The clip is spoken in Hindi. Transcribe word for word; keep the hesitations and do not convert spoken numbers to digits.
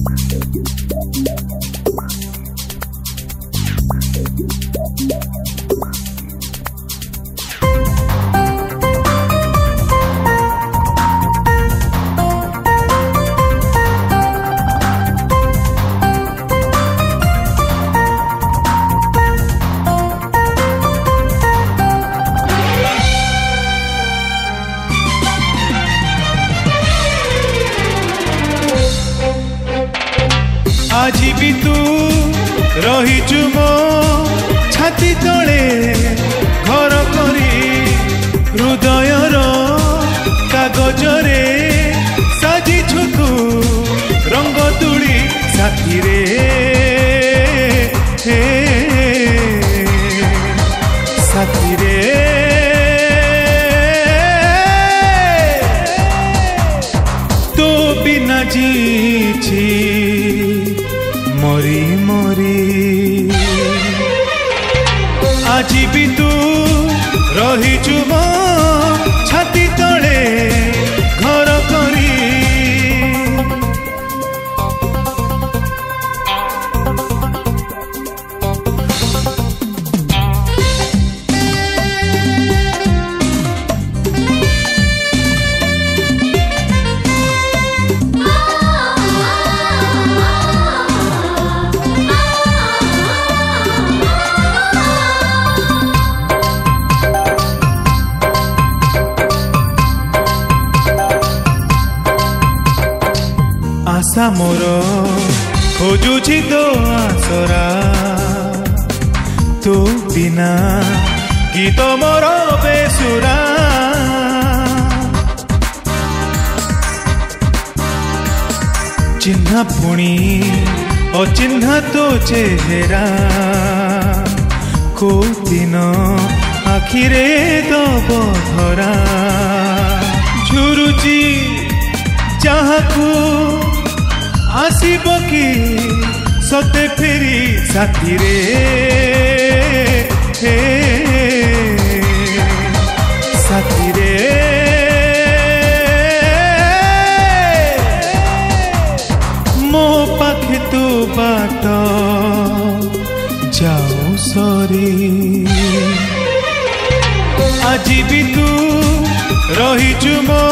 আজি भी तू रहिचु मो छाती तले घर करी हृदयर कागजरे साजिछु तू रंग तुली साथी रे हे साथी रे तो बिना जीची मरी मरी আজি भी तू रहिचु मो छाती तले घर करी आशा मोर खोजुछि तो आसरा तो बिना गीत मोर बेसुरा चिन्हा पुणी अचिन्हा तो चेहरा को दिन आखिरे दब धरा झुरुची जहाकू आसीब कि सते फेरी साथी रे हे साथी रे मो पाखे तू बाट जाऊ सरी আজি भी तू रहिचु मो